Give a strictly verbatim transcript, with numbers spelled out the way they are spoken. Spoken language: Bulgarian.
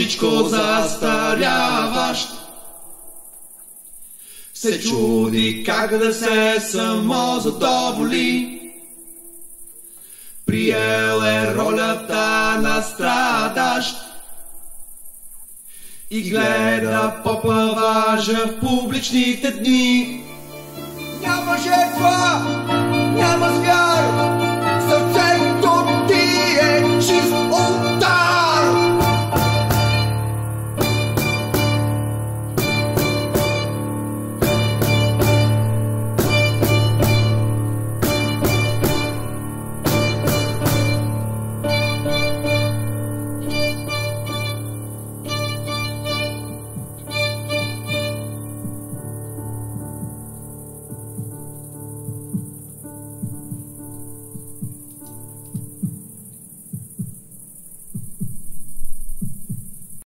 мъжичко застаряващ, се чуди как да се самозадоволи. Приел е ролята на страдащ и гледа попа важа в публичните дни. Нямаше